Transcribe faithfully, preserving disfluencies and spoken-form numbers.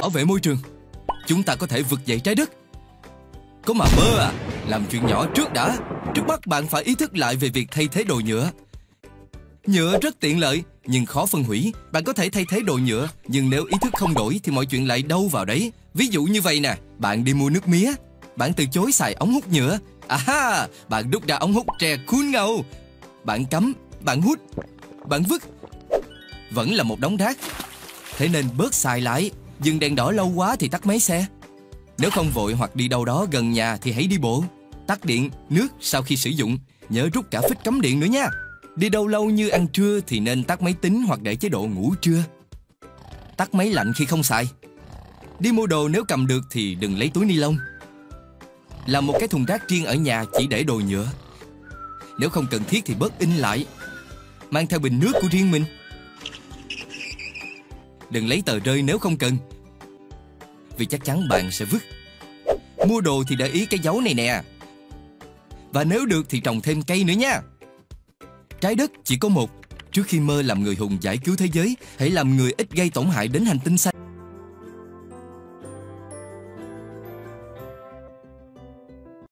bảo vệ môi trường. Chúng ta có thể vực dậy trái đất. Có mà mơ à? Làm chuyện nhỏ trước đã. Trước mắt bạn phải ý thức lại về việc thay thế đồ nhựa. Nhựa rất tiện lợi nhưng khó phân hủy. Bạn có thể thay thế đồ nhựa, nhưng nếu ý thức không đổi thì mọi chuyện lại đâu vào đấy. Ví dụ như vậy nè, bạn đi mua nước mía, bạn từ chối xài ống hút nhựa. À, bạn đút ra ống hút tre cool ngầu. Bạn cắm, bạn hút, bạn vứt, vẫn là một đống rác. Thế nên bớt xài lại. Dừng đèn đỏ lâu quá thì tắt máy xe. Nếu không vội hoặc đi đâu đó gần nhà thì hãy đi bộ. Tắt điện, nước sau khi sử dụng. Nhớ rút cả phích cắm điện nữa nha. Đi đâu lâu như ăn trưa thì nên tắt máy tính hoặc để chế độ ngủ trưa. Tắt máy lạnh khi không xài. Đi mua đồ nếu cầm được thì đừng lấy túi ni lông. Làm một cái thùng rác riêng ở nhà chỉ để đồ nhựa. Nếu không cần thiết thì bớt in lại. Mang theo bình nước của riêng mình. Đừng lấy tờ rơi nếu không cần, vì chắc chắn bạn sẽ vứt. Mua đồ thì để ý cái dấu này nè. Và nếu được thì trồng thêm cây nữa nha. Trái đất chỉ có một. Trước khi mơ làm người hùng giải cứu thế giới, hãy làm người ít gây tổn hại đến hành tinh xanh.